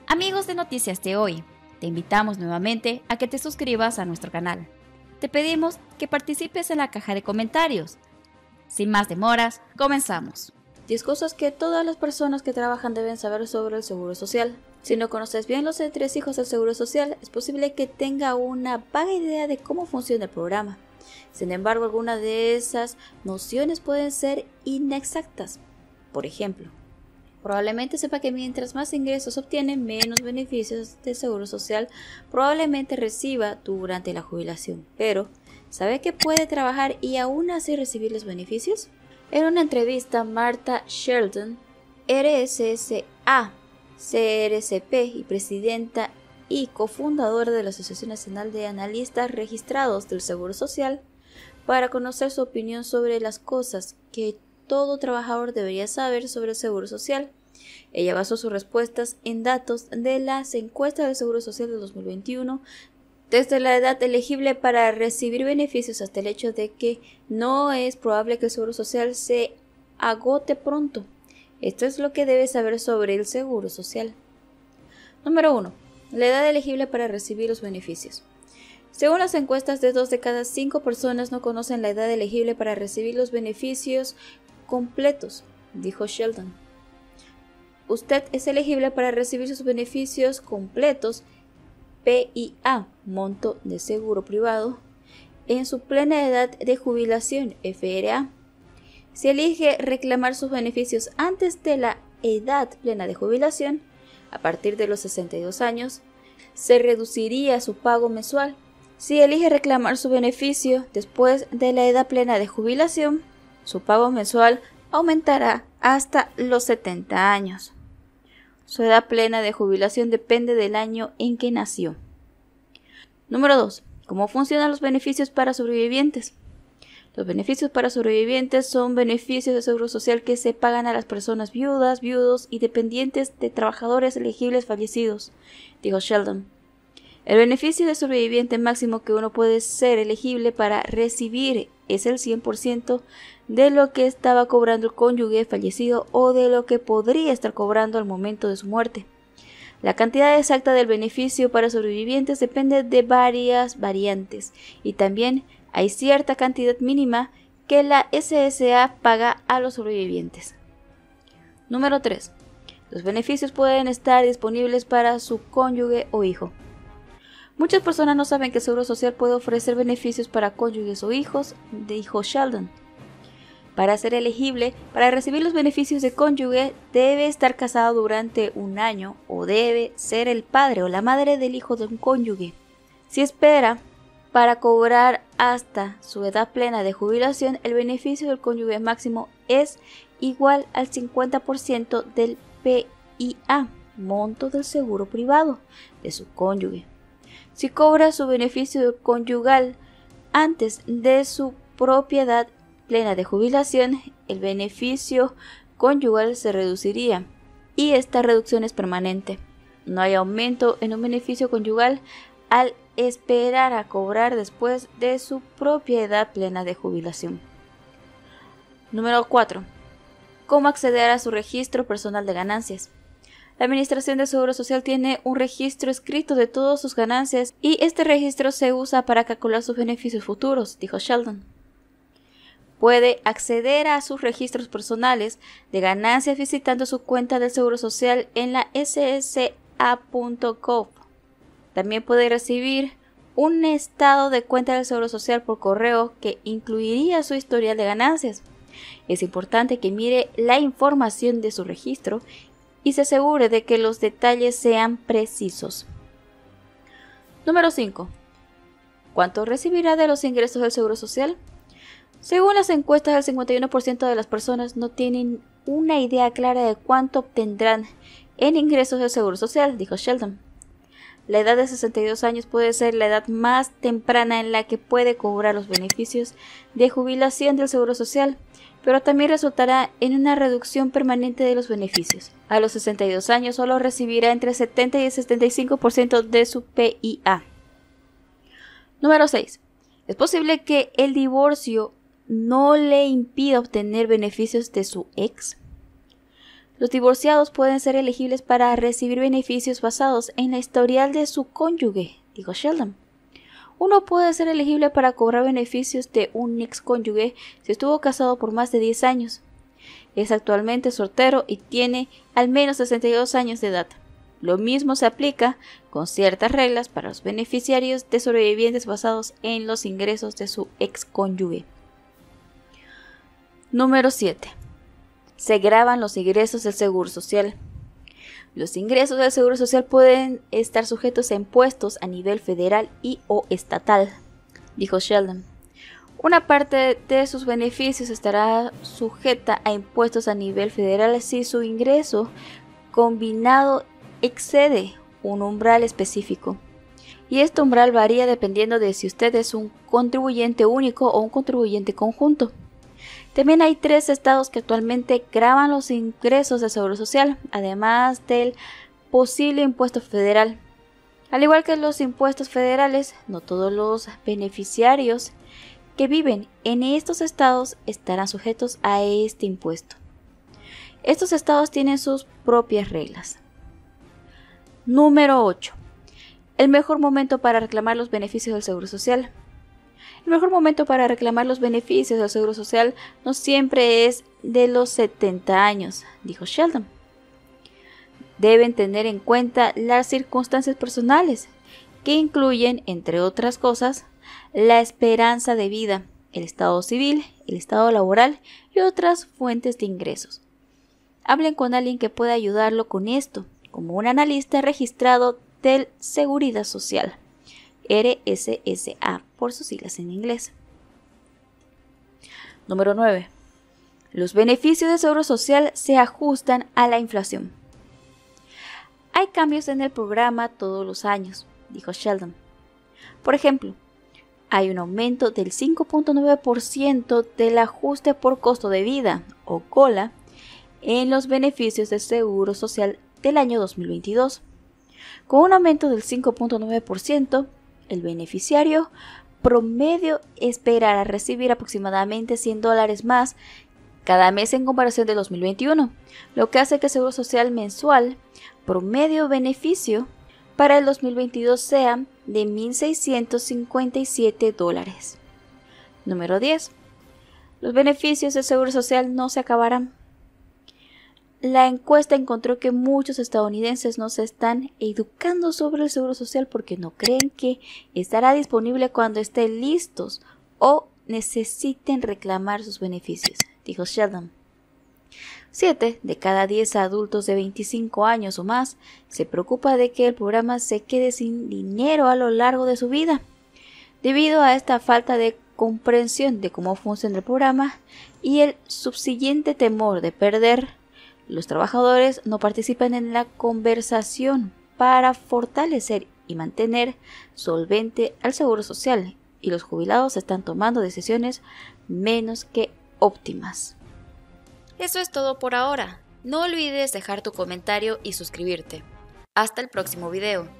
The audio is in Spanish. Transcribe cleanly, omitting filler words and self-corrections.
Amigos de Noticias de Hoy, te invitamos nuevamente a que te suscribas a nuestro canal. Te pedimos que participes en la caja de comentarios. Sin más demoras, comenzamos. 10 cosas que todas las personas que trabajan deben saber sobre el Seguro Social. Si no conoces bien los entresijos del Seguro Social, es posible que tenga una vaga idea de cómo funciona el programa. Sin embargo, algunas de esas nociones pueden ser inexactas. Por ejemplo, probablemente sepa que mientras más ingresos obtiene, menos beneficios de Seguro Social probablemente reciba durante la jubilación. Pero, ¿sabe que puede trabajar y aún así recibir los beneficios? En una entrevista, Martha Sheldon, RSSA, CRCP y presidenta y cofundadora de la Asociación Nacional de Analistas Registrados del Seguro Social, para conocer su opinión sobre las cosas que todo trabajador debería saber sobre el Seguro Social. Ella basó sus respuestas en datos de las encuestas del Seguro Social de 2021, desde la edad elegible para recibir beneficios hasta el hecho de que no es probable que el Seguro Social se agote pronto. Esto es lo que debes saber sobre el Seguro Social. Número 1. La edad elegible para recibir los beneficios. Según las encuestas, de 2 de cada 5 personas no conocen la edad elegible para recibir los beneficios completos, dijo Sheldon. Usted es elegible para recibir sus beneficios completos, PIA, monto de seguro privado, en su plena edad de jubilación, FRA. Si elige reclamar sus beneficios antes de la edad plena de jubilación, a partir de los 62 años, se reduciría su pago mensual. Si elige reclamar su beneficio después de la edad plena de jubilación, su pago mensual aumentará hasta los 70 años. Su edad plena de jubilación depende del año en que nació. Número 2. ¿Cómo funcionan los beneficios para sobrevivientes? Los beneficios para sobrevivientes son beneficios de seguro social que se pagan a las personas viudas, viudos y dependientes de trabajadores elegibles fallecidos, dijo Sheldon. El beneficio de sobreviviente máximo que uno puede ser elegible para recibir es el 100% de lo que estaba cobrando el cónyuge fallecido o de lo que podría estar cobrando al momento de su muerte. La cantidad exacta del beneficio para sobrevivientes depende de varias variantes y también hay cierta cantidad mínima que la SSA paga a los sobrevivientes. Número 3. Los beneficios pueden estar disponibles para su cónyuge o hijo. Muchas personas no saben que el Seguro Social puede ofrecer beneficios para cónyuges o hijos, dijo Sheldon. Para ser elegible para recibir los beneficios de cónyuge, debe estar casado durante un año o debe ser el padre o la madre del hijo de un cónyuge. Si espera para cobrar hasta su edad plena de jubilación, el beneficio del cónyuge máximo es igual al 50% del PIA, monto del seguro privado, de su cónyuge. Si cobra su beneficio conyugal antes de su propia edad plena de jubilación, el beneficio conyugal se reduciría y esta reducción es permanente. No hay aumento en un beneficio conyugal al esperar a cobrar después de su propia edad plena de jubilación. Número 4. ¿Cómo acceder a su registro personal de ganancias? La Administración de Seguro Social tiene un registro escrito de todas sus ganancias y este registro se usa para calcular sus beneficios futuros, dijo Sheldon. Puede acceder a sus registros personales de ganancias visitando su cuenta del Seguro Social en la ssa.gov. También puede recibir un estado de cuenta del Seguro Social por correo que incluiría su historial de ganancias. Es importante que mire la información de su registro y se asegure de que los detalles sean precisos. Número 5. ¿Cuánto recibirá de los ingresos del Seguro Social? Según las encuestas, el 51% de las personas no tienen una idea clara de cuánto obtendrán en ingresos del Seguro Social, dijo Sheldon. La edad de 62 años puede ser la edad más temprana en la que puede cobrar los beneficios de jubilación del Seguro Social, pero también resultará en una reducción permanente de los beneficios. A los 62 años solo recibirá entre 70 y el 75% de su PIA. Número 6. Es posible que el divorcio no le impida obtener beneficios de su ex. Los divorciados pueden ser elegibles para recibir beneficios basados en la historial de su cónyuge, dijo Sheldon. Uno puede ser elegible para cobrar beneficios de un excónyuge si estuvo casado por más de 10 años. Es actualmente soltero y tiene al menos 62 años de edad. Lo mismo se aplica, con ciertas reglas, para los beneficiarios de sobrevivientes basados en los ingresos de su excónyuge. Número 7. Se graban los ingresos del Seguro Social. Los ingresos del Seguro Social pueden estar sujetos a impuestos a nivel federal y o estatal, dijo Sheldon. Una parte de sus beneficios estará sujeta a impuestos a nivel federal si su ingreso combinado excede un umbral específico. Y este umbral varía dependiendo de si usted es un contribuyente único o un contribuyente conjunto. También hay 3 estados que actualmente gravan los ingresos del Seguro Social, además del posible impuesto federal. Al igual que los impuestos federales, no todos los beneficiarios que viven en estos estados estarán sujetos a este impuesto. Estos estados tienen sus propias reglas. Número 8. El mejor momento para reclamar los beneficios del Seguro Social. El mejor momento para reclamar los beneficios del Seguro Social no siempre es de los 70 años, dijo Sheldon. Deben tener en cuenta las circunstancias personales, que incluyen, entre otras cosas, la esperanza de vida, el estado civil, el estado laboral y otras fuentes de ingresos. Hablen con alguien que pueda ayudarlo con esto, como un analista registrado del Seguridad Social, RSSA por sus siglas en inglés. Número 9. Los beneficios del Seguro Social se ajustan a la inflación. Hay cambios en el programa todos los años, dijo Sheldon. Por ejemplo, hay un aumento del 5.9% del ajuste por costo de vida, o COLA, en los beneficios del Seguro Social del año 2022. Con un aumento del 5.9%, el beneficiario promedio esperará recibir aproximadamente $100 más cada mes en comparación de 2021, lo que hace que el Seguro Social mensual promedio beneficio para el 2022 sea de $1,657. Número 10. Los beneficios del Seguro Social no se acabarán. La encuesta encontró que muchos estadounidenses no se están educando sobre el Seguro Social porque no creen que estará disponible cuando estén listos o necesiten reclamar sus beneficios, dijo Sheldon. 7 de cada 10 adultos de 25 años o más se preocupa de que el programa se quede sin dinero a lo largo de su vida. Debido a esta falta de comprensión de cómo funciona el programa y el subsiguiente temor de perder, los trabajadores no participan en la conversación para fortalecer y mantener solvente al Seguro Social, y los jubilados están tomando decisiones menos que óptimas. Eso es todo por ahora. No olvides dejar tu comentario y suscribirte. Hasta el próximo video.